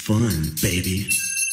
Fun, baby.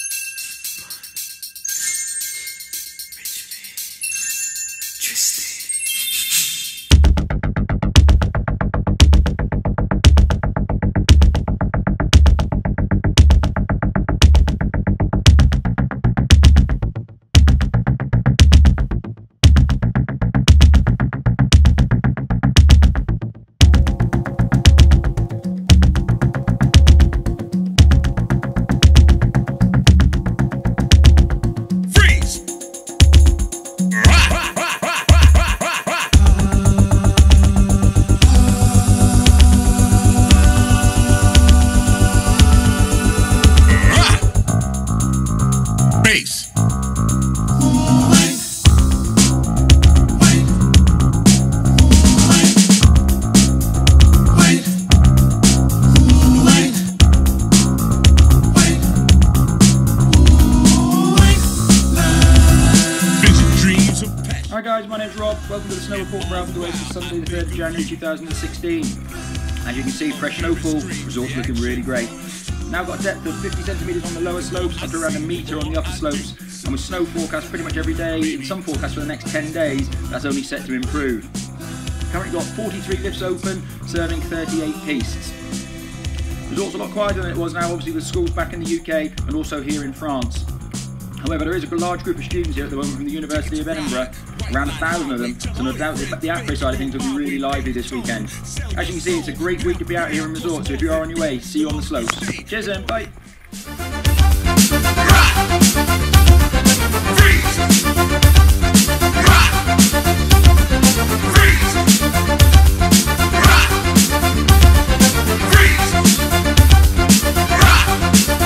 Hi guys, my name's Rob. Welcome to the Snow Report for Alfred Oasis, Sunday the 3rd of January 2016. As you can see, fresh snowfall, resort's looking really great. Now got a depth of 50 centimetres on the lower slopes, up to around a metre on the upper slopes, and with snow forecast pretty much every day, in some forecasts for the next 10 days, that's only set to improve. Currently got 43 lifts open, serving 38 pistes. Resort's a lot quieter than it was now, obviously with schools back in the UK and also here in France. However, there is a large group of students here at the moment from the University of Edinburgh, around 1,000 of them, so no doubt the après side of things will be really lively this weekend. As you can see, it's a great week to be out here in resort, so if you are on your way, see you on the slopes. Cheers then, bye!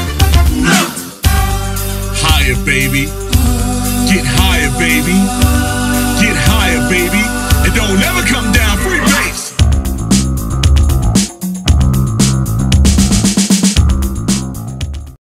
Baby, get higher, baby.